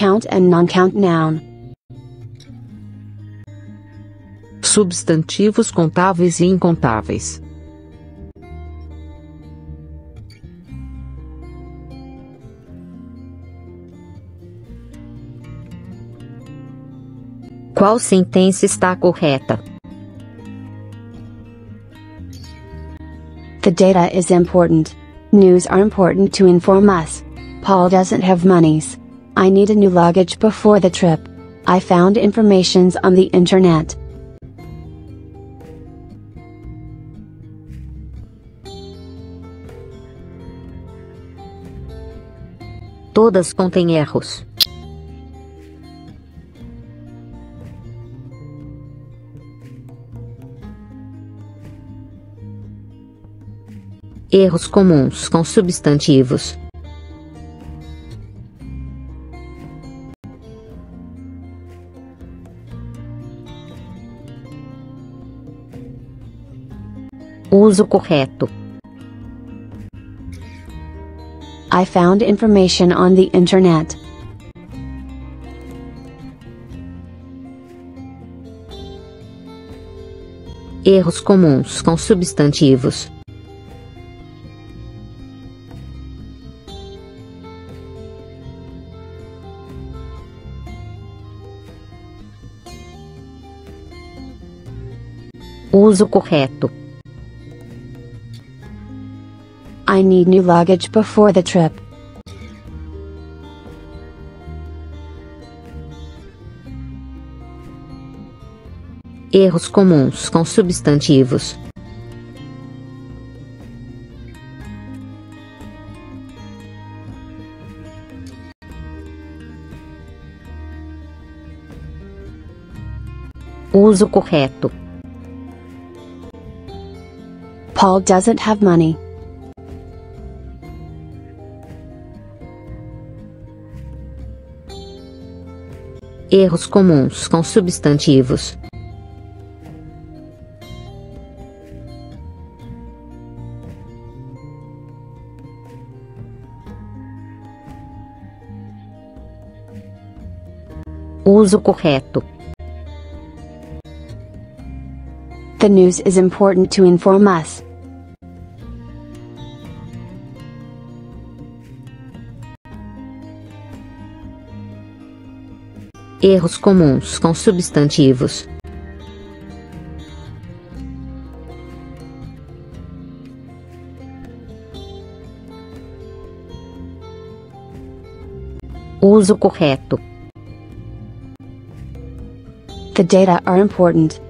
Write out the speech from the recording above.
count and non-count noun. Substantivos contáveis e incontáveis. Qual sentença está correta? The data is important. News are important to inform us. Paul doesn't have monies. I need a new luggage before the trip. I found informations on the internet. Todas contêm erros. Erros comuns com substantivos. Uso correto. I found information on the internet. Erros comuns com substantivos. Uso correto. I need new luggage before the trip. Erros comuns com substantivos. Uso correto. Paul doesn't have money. Erros comuns com substantivos. Uso correto. The news is important to inform us. Erros comuns com substantivos. Uso correto. The data are important.